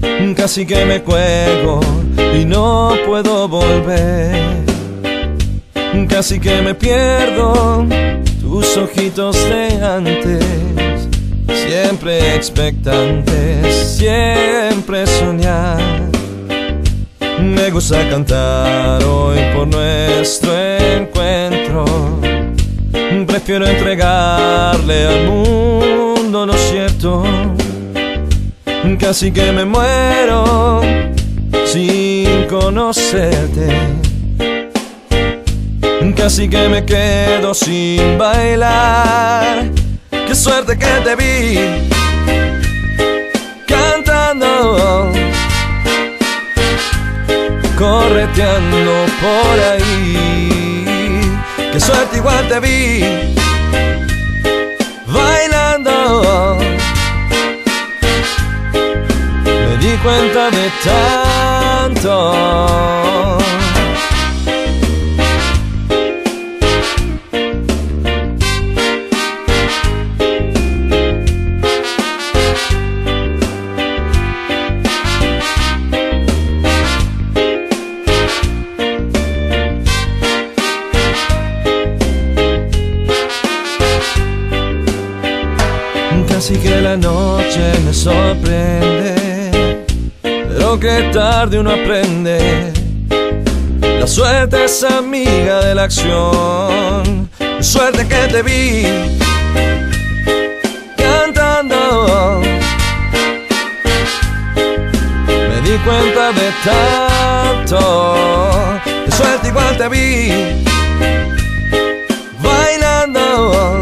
Casi que me cuelgo y no puedo volver. Casi que me pierdo tus ojitos de antes, siempre expectantes, siempre soñar. Me gusta cantar hoy por nuestro encuentro. Prefiero entregarle al mundo lo cierto. Casi que me muero sin conocerte. Casi que me quedo sin bailar. Qué suerte que te vi cantando, correteando por ahí. Qué suerte igual te vi bailando. Me di cuenta de tanto. Casi que la noche me sorprende, pero que tarde uno aprende. La suerte es amiga de la acción. Suerte que te vi cantando. Me di cuenta de tanto. De suerte igual te vi bailando.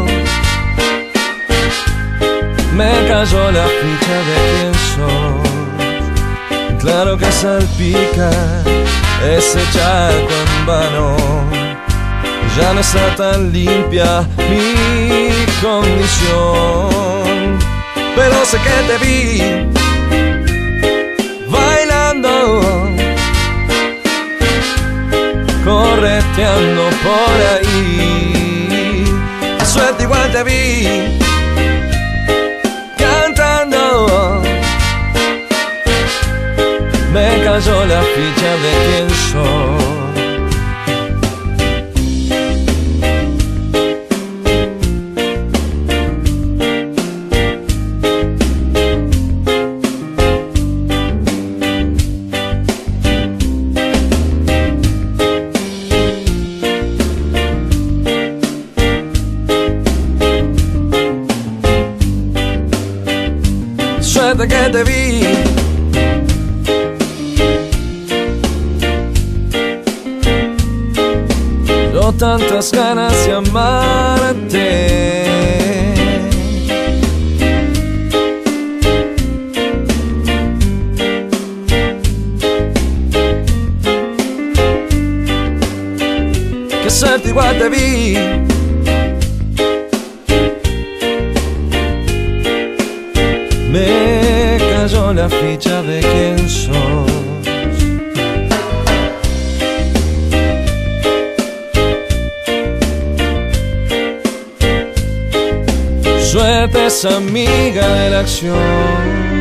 Me cayó la ficha de quién sos. Claro que salpica ese charco en vano. Ya no está tan limpia mi condición, pero sé que te vi bailando, correteando por ahí. A suerte igual te vi cantando. Me cayó la ficha de quién soy. Suerte que te vi yo tantas ganas de amarte. Qué suerte igual te vi me cayó la ficha de quién sos. Suerte es amiga de la acción.